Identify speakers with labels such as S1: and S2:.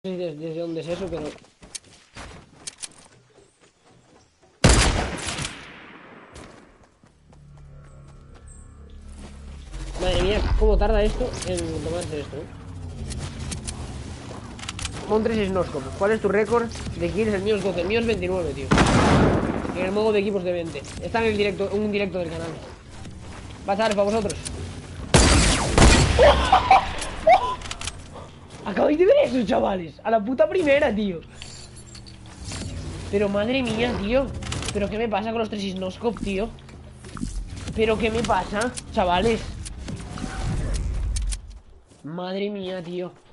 S1: sé desde dónde es eso, pero... Madre mía, cómo tarda esto en tomarse esto, Mon 3 Snoscope. ¿Cuál es tu récord de kills? El mío es 12, el mío es 29, tío. En el modo de equipos de 20. Está en el directo, un directo del canal. Va a estar para vosotros. ¿Acabáis de ver eso, chavales? A la puta primera, tío. Pero madre mía, tío. ¿Pero qué me pasa con los 3 Snoscope, tío? ¿Pero qué me pasa, chavales? Madre mía, tío.